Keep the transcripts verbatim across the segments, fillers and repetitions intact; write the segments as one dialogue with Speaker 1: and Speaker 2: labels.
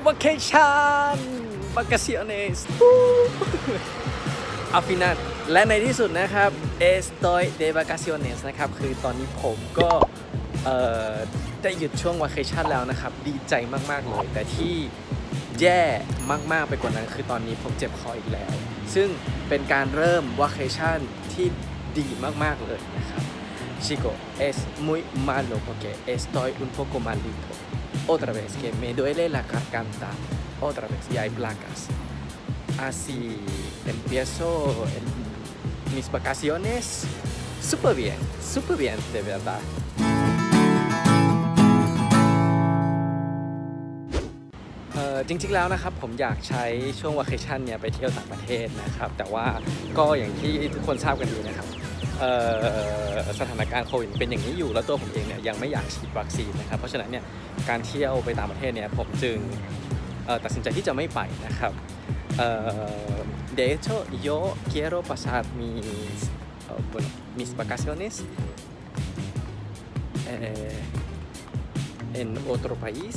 Speaker 1: vacation vacaciones al final และในที่สุดนะครับ estoy de vacaciones นะครับคือตอนนี้ผมก็ได้หยุดช่วง vacation แล้วนะครับดีใจมากๆเลยแต่ที่แย่มากๆไปกว่านั้นคือตอนนี้ผมเจ็บคออีกแล้วซึ่งเป็นการเริ่ม vacation ที่ดีมากๆเลยนะครับ Chico es muy malo porque estoy un poco malito otra vez que me duele la garganta otra vez y hay placas así empiezo el, mis vacaciones súper bien súper bien de verdadจริงๆแล้วนะครับผมอยากใช้ช่วงวาเคชั่นเนี่ยไปเที่ยวต่างประเทศนะครับแต่ว่าก็อย่างที่ทุกคนทราบกันดีนะครับสถานการณ์โควิดเป็นอย่างนี้อยู่แล้วตัวผมเองเนี่ยยังไม่อยากฉีดวัคซีนนะครับเพราะฉะนั้นเนี่ยการเที่ยวไปต่างประเทศเนี่ยผมจึงตัดสินใจที่จะไม่ไปนะครับ De hecho yo quiero pasar mis bueno mis vacaciones en otro país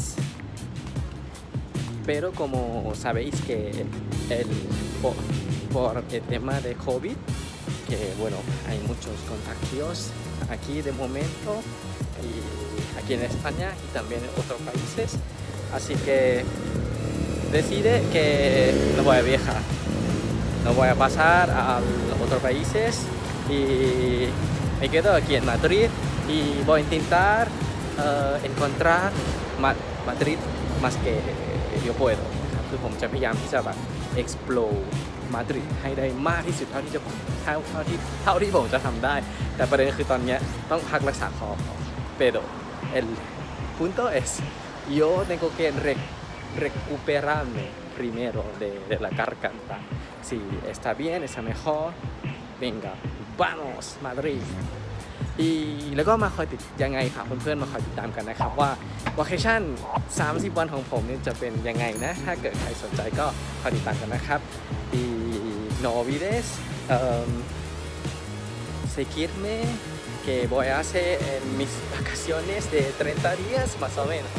Speaker 1: pero como sabéis que el, por, por el tema de COVID, que bueno, hay muchos contagios aquí de momento, y aquí en España y también en otros países, así que decide que no voy a viajar, no voy a pasar a otros países y me quedo aquí en Madrid y voy a intentar uh, encontrar Madrid más que yo puedo นะครับคือผมจะพยายามที่จะแบบ explore มาดริดให้ได้มากที่สุดเท่าที่จะเท่าเท่าที่เท่าที่ผมจะทำได้แต่ประเด็นคือตอนนี้ต้องพักรักษาคอ pero el punto es yo tengo que recuperarme primero de, de la garganta si está bien está mejor venga vamos Madridแล้วก็มาคอยติดยังไงค่ะเพื่อนๆมาคอยติดตามกันนะครับว่าวาเคชั่นสามสิบวันของผมเนี่ยจะเป็นยังไงนะถ้าเกิดใครสนใจก็คอยติดตามกันนะครับ y no olvides um, seguirme que voy a hacer mis vacaciones de treinta días más o menos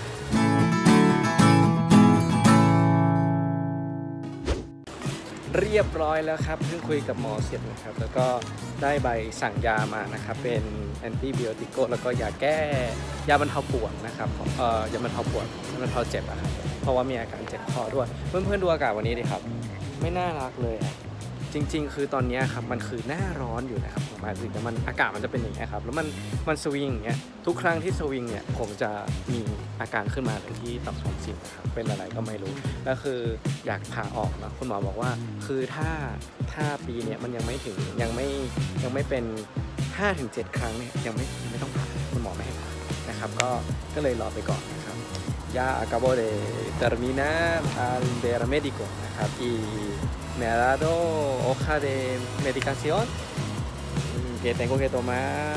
Speaker 1: เรียบร้อยแล้วครับเพิ่งคุยกับหมอเสร็จนะครับแล้วก็ได้ใบสั่งยามานะครับเป็นแอนติไบโอติกแล้วก็ยาแก้ยาบรรเทาปวดนะครับเอ่อยาบรรเทาปวดยาบรรเทาเจ็บอะครับเพราะว่ามีอาการเจ็บคอด้วยเพื่อนๆดูอากาศวันนี้ดิครับไม่น่ารักเลยจริงๆคือตอนนี้ครับมันคือหน้าร้อนอยู่นะครับของมาดริดแต่มันอากาศมันจะเป็นอย่างนี้ครับแล้วมันมันสวิงอย่างเงี้ยทุกครั้งที่สวิงเนี่ยผมจะมีอาการขึ้นมาเลยที่ต่อมทอนซิลนะครับเป็นอะไรก็ไม่รู้แล้วคืออยากผ่าออกนะคุณหมอบอกว่าคือถ้าถ้าปีเนี้ยมันยังไม่ถึงยังไม่ยังไม่เป็น ห้าถึงเจ็ด ครั้งเนี่ยยังไม่ไม่ต้องผ่าคุณหมอไม่ให้ผ่านะครับก็ก็เลยรอไปก่อนนะครับya acabo de terminar al ver médico นะครับ y me ha dado hoja de medicación que tengo que tomar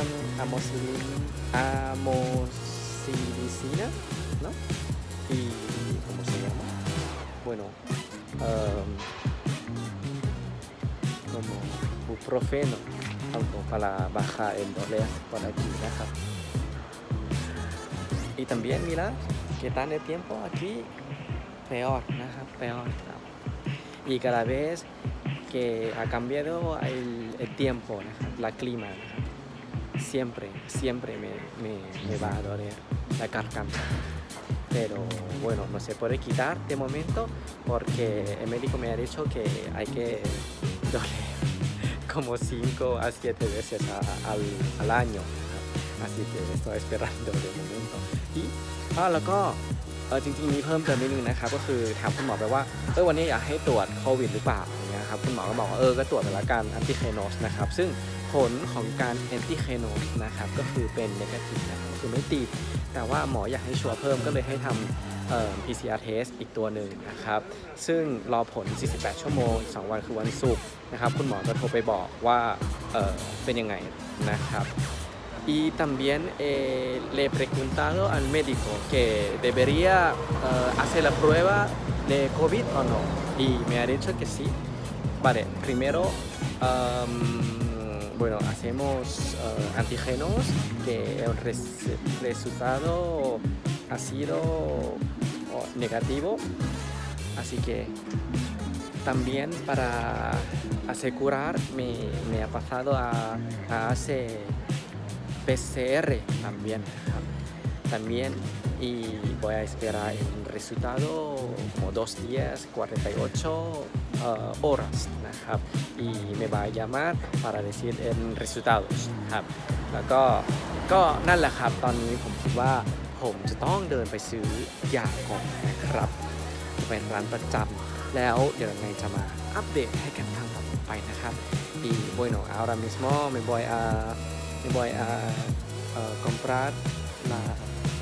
Speaker 1: amoxicilina, ¿no? Y ¿cómo se llama? Bueno, um, como buprofeno, algo para bajar el dolor por aquí, ¿no? Y también mira que está en el tiempo aquí peor, ¿no? Peor, ¿no? Y cada vez que ha cambiado el, el tiempo, ¿no? La clima, ¿no? siempre, siempre me, me, me va a doler la garganta. Pero bueno, no se puede quitar de momento porque el médico me ha dicho que hay que doler como cinco a siete veces a, al, al año. Así que estoy esperando de momento. Y ah, แล้วก็จริงๆมีเพิ่มเติมนิดนึงนะครับก็คือถามคุณหมอไปว่าเออวันนี้อยากให้ตรวจโควิดหรือเปล่าอย่างเงี้ยครับคุณหมอก็บอกว่าเออก็ตรวจไปแล้วกันแอนติเคโนสนะครับซึ่งผลของการแอนติเคโนสนะครับก็คือเป็นเนกาทีฟนะครับคือไม่ติดแต่ว่าหมออยากให้ชัวร์เพิ่มก็เลยให้ทำเอ่อ พี ซี อาร์ test อีกตัวหนึ่งนะครับซึ่งรอผลสี่สิบแปดชั่วโมงอีกสองวันคือวันศุกร์นะครับคุณหมอจะโทรไปบอกว่าเออเป็นยังไงนะครับY también eh, le he preguntado al médico que debería uh, hacer la prueba de COVID o no. Y me ha dicho que sí. Vale, primero, um, bueno, hacemos uh, antígenos que el res resultado ha sido negativo, así que también para asegurar me, me ha pasado a, a hacer P C R también, también y voy a esperar el resultado como dos días, cuarenta y ocho uh, horasนะครับy me va a llamar para decir el resultados ครับแล้วก็ก็นั่นแหละครับตอนนี้ผมคิดว่าผมจะต้องเดินไปซื้อยาก่อนนะครับเป็นร้านประจำแล้วเดี๋ยวยังไงจะมาอัปเดตให้กันทางต่อไปนะครับ y bueno ahora mismo me voy a me voy a uh, comprar las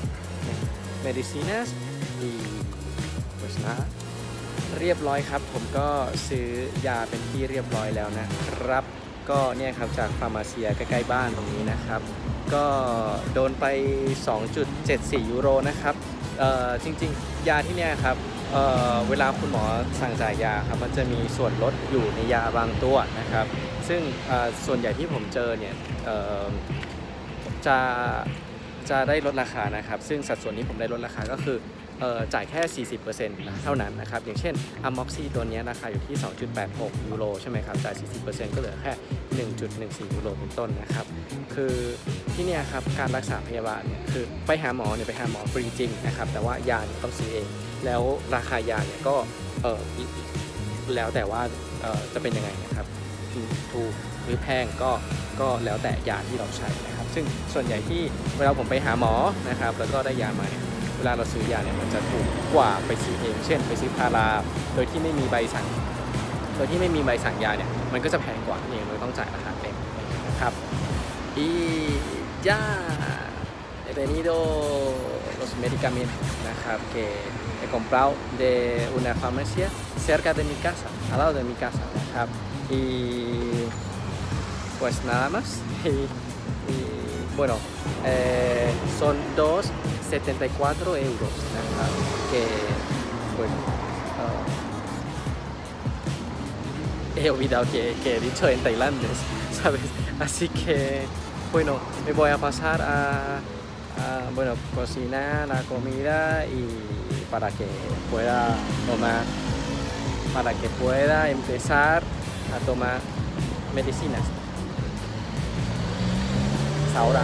Speaker 1: medicinas y pues nada เรียบร้อยครับผมก็ซื้อยาเป็นที่เรียบร้อยแล้วนะครับก็เนี่ยครับจากฟาร์มาเซียใกล้ๆบ้านตรงนี้นะครับก็โดนไป สองจุดเจ็ดสี่ ยูโรนะครับเอ่อจริงๆยาที่เนี่ยครับเอ่อเวลาคุณหมอสั่งจ่ายยาครับมันจะมีส่วนลดอยู่ในยาบางตัวนะครับซึ่งเอ่อส่วนใหญ่ที่ผมเจอเนี่ยเอ่อจะจะได้ลดราคานะครับซึ่งสัดส่วนนี้ผมได้ลดราคาก็คือเอ่อจ่ายแค่ สี่สิบเปอร์เซ็นต์ เท่านั้นนะครับอย่างเช่นอะม็อกซี่ตัวนี้ราคาอยู่ที่ สองจุดแปดหก ยูโรใช่ไหมครับจ่าย สี่สิบเปอร์เซ็นต์ ก็เหลือแค่ หนึ่งจุดหนึ่งสี่ ยูโรเป็นต้นนะครับคือที่เนี่ยครับการรักษาพยาบาลเนี่ยคือไปหาหมอเนี่ยไปหาหมอฟรีจริงนะครับแต่ว่ายาต้องซื้อเองแล้วราคายาเนี่ยก็เออแล้วแต่ว่าเออจะเป็นยังไงนะครับถูกหรือแพงก็ก็แล้วแต่ยาที่เราใช้นะครับซึ่งส่วนใหญ่ที่เวลาผมไปหาหมอนะครับแล้วก็ได้ยามาเนี่ยเวลาเราซื้อยาเนี่ยมันจะถูกกว่าไปซื้อเองเช่นไปซื้อพาราโดยที่ไม่มีใบสั่งโดยที่ไม่มีใบสั่งยาเนี่ยมันก็จะแพงกว่าเองเราต้องจ่ายราคาเต็มนะครับ y ya he tenido los medicamentos นะครับ que he comprado de una farmacia cerca de mi casa al lado de mi casa นะครับ y pues nada más y, y bueno eh, son dos setenta y cuatro eurosนะครับ que bueno uh, he olvidado que, que he dicho en tailandés sabes así que bueno me voy a pasar a, a bueno cocinar la comida y para que pueda tomar para que pueda empezar a tomar medicinas ahora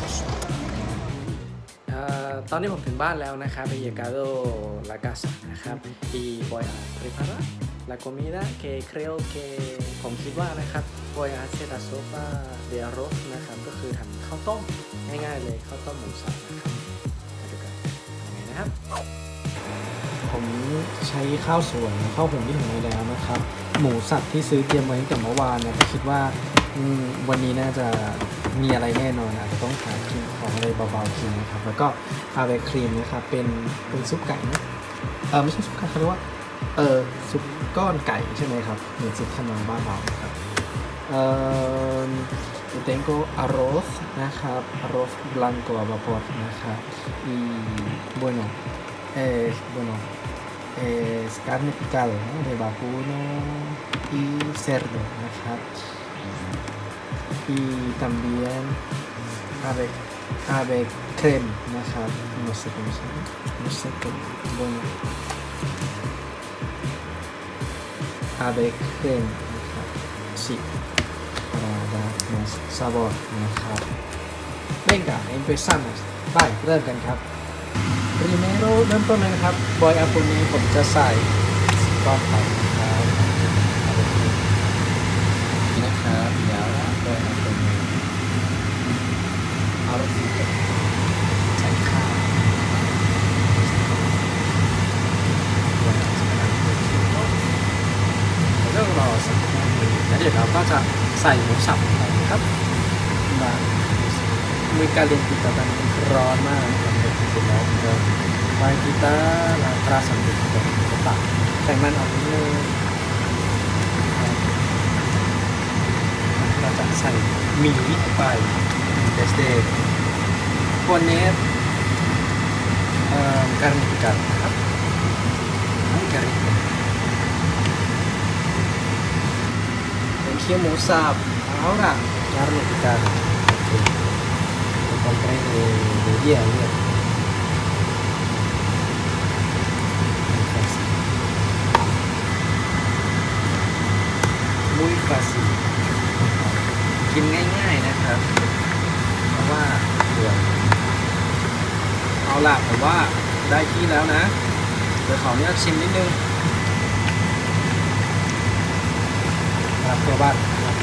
Speaker 1: ตอนนี้ผมถึงบ้านแล้วนะครับ he llegado la casa นะครับ y voy a preparar la comida que creo que ผมคิดว่านะครับ voy a hacer la sopa de arroz นะครับก็คือทำข้าวต้มง่ายๆเลยข้าวต้มหมูสับนะครับมาดูกันยังไงนะครับผมใช้ข้าวสวยข้าวผงที่หุงไว้แล้วนะครับหมูสับที่ซื้อเตรียมไว้ตั้งแต่เมื่อวานเนี่ยคิดว่าวันนี้น่าจะมีอะไรแน่นอนอาจจะต้องหากินของอะไรเบาๆกินนะครับแล้วก็อาเวครีมนะครับเป็นเป็นซุปไก่นะเออไม่ใช่ซุปไก่เขาเรียกว่าเออซุปก้อนไก่ใช่ไหมครับเหมือนซุปขนมบ้านเราครับเอ่อ tengo arroz นะครับ arroz blanco a vapor นะครับ y bueno eh, bueno es carne picada ¿no? de vacuno y cerdo นะครับy también ave ave creme นะครับ no sé cómo se llama no sé cómo bueno ave creme นะครับ sí para dar más sabor นะครับ venga empezamos ไปเริ่มกันครับ primero เริ่มต้นเลยนะครับ boy apple นี้ผมจะใส่ก้อนไข่นะครับนะครับเดี๋ยวโดยอัตโนมัติเอารสสีใส่ข้าวเรื่องรอสักครู่แล้วเดี๋ยวเราก็จะใส่หมูสับลงไปนะครับมามีการเรียนติดต่อกันร้อนมากนะครับเด็กติดแล้วก็ไปกีตาร์ลาตราสัมผัสกับตับแต่มันออกนิดนึงเราจะใส่หมี่ไป desde poner um, carne picada นะครับ carneเป็นเคี่ยวหมูสับ ahora carne picada okay. lo compré de, de día ayer muy fácil กินง่ายๆนะครับเพราะว่าเดี๋ยวเอาล่ะผมว่าได้ที่แล้วนะเดี๋ยวขออนุญาตชิมนิดนึงรับตัวบ้าน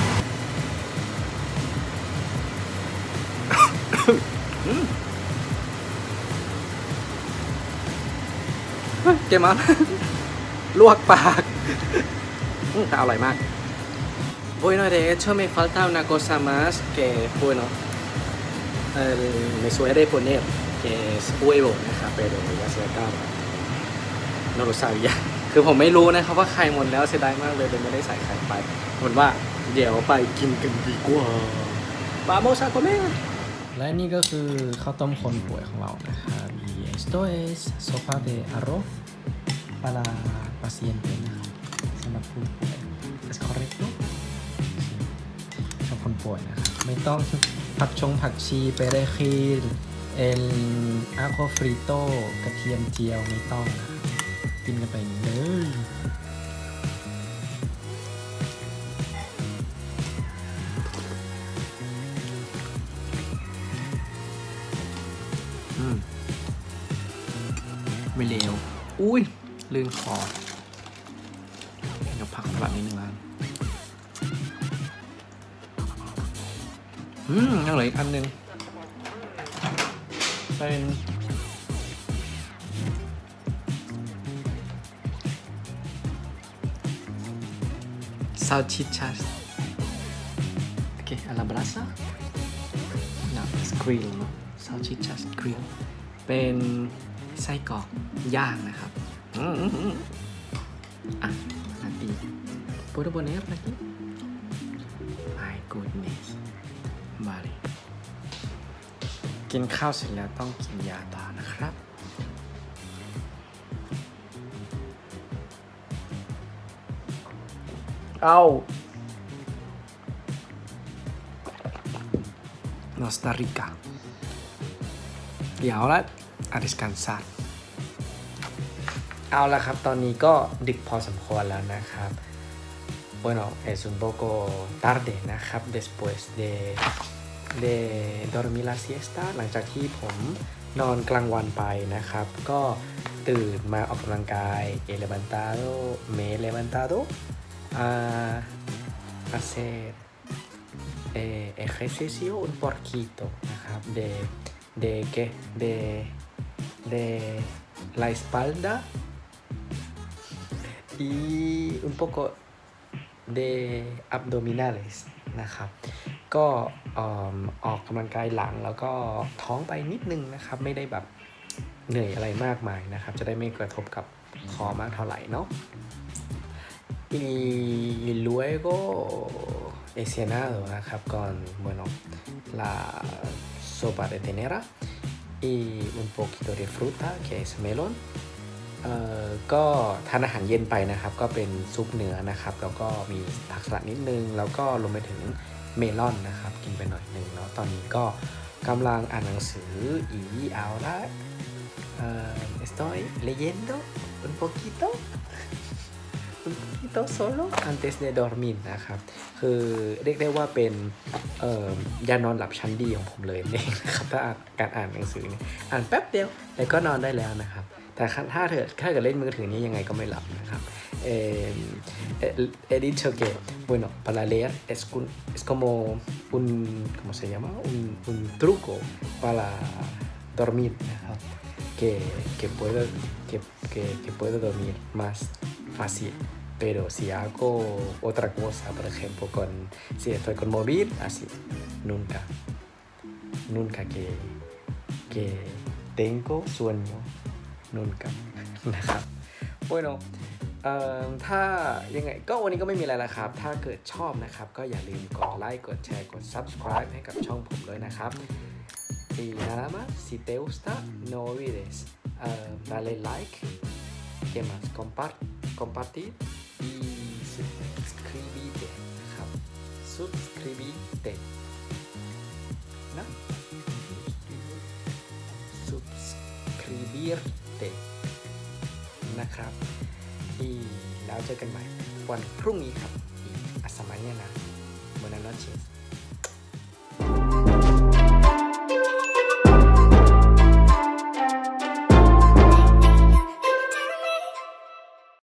Speaker 1: เกมมันลวกปากแต่อร่อยมาก Bueno, de hecho me falta una cosa más que, bueno, eh, me suele poner, que es huevo, ¿no? Pero ya se acaba. No lo sabía. คือผมไม่รู้นะครับว่าไข่หมดแล้วเสียดายมากเลยเลยไม่ได้ใส่ไข่ไปเหมือนว่าเดี๋ยวไปกินกันดีกว่า Vamos a comer และนี่ก็คือข้าวต้มคนป่วยของเรานะครับ y esto es sopa de arroz para paciente นะครับสำหรับผู้ป่วย es correcto สำหรับคนป่วยนะครับไม่ต้องผักชงผักชีเปเรคีนเอลอาโคฟริโต้กระเทียมเจียวไม่ต้องนะครับกินกันไปเลยอืมไม่เลวอุ้ยลื่นคอเดี๋ยวพักสลัดนิดนึงแล้วอืมยังเหลืออีกอันนึงเป็น salchichas okay a la brasa no es grill เนอะ salchichas grill เป็นไส้กรอกย่างนะครับอืมอ่ะนาที puedo poner aquí my goodness vale กินข้าวเสร็จแล้วต้องกินยาต่อนะครับเอาCosta Rica y ahora a descansar เอาละครับตอนนี้ก็ดึกพอสมควรแล้วนะครับ bueno es un poco tarde นะครับ después de de dormir la siesta หลังจากที่ผมนอนกลางวันไปนะครับก็ตื่นมาออกกำลังกาย he levantado me he levantado a hacer eh, ejercicio un poquito นะครับ de de que de de la espalda y un poco de abdominales นะครับก็ออกกำลังกายหลังแล้วก็ท้องไปนิดนึงนะครับไม่ได้แบบเหนื่อยอะไรมากมายนะครับจะได้ไม่กระทบกับคอมากเท่าไหร่เนาะy luego he cenado นะครับก่อน bueno la sopa de ternera y un poquito de fruta que es melón เอ่อก็ทานอาหารเย็นไปนะครับก็เป็นซุปเนื้อนะครับแล้วก็มีผักสลัดนิดนึงแล้วก็รวมไปถึงเมลอนนะครับกินไปหน่อยนึงเนาะตอนนี้ก็กำลังอ่านหนังสือ y ahora uh, estoy leyendo un poquito un poquito solo antes de dormir นะครับคือเรียกได้ว่าเป็นเอ่อยานอนหลับชั้นดีของผมเลยเองนะครับถ้าการอ่านหนังสือเนี่ยอ่านแป๊บเดียวแล้วก็นอนได้แล้วนะครับแต่ถ้าเธอถ้าเกิดเล่นมือถือนี้ยังไงก็ไม่หลับนะครับ eh, he dicho que bueno para leer es, un, es como un ¿cómo se llama? un, un truco para dormir นะครับ que que puedo que que que puedo dormir más fácil pero si hago otra cosa por ejemplo con si estoy con móvil así nunca nunca que que tengo sueño nunca นะครับ bueno เอ่อถ้ายังไงก็วันนี้ก็ไม่มีอะไรแล้วครับถ้าเกิดชอบนะครับก็อย่าลืมกดไลค์กดแชร์กด subscribe ให้กับช่องผมด้วยนะครับ y nada más si te gusta no olvides uh, darle like que más compart compartir y suscribirte นะครับ suscribirte นะ suscribirte นะครับ y แล้วเจอกันใหม่วันพรุ่งนี้ครับ y hasta mañana buenas noches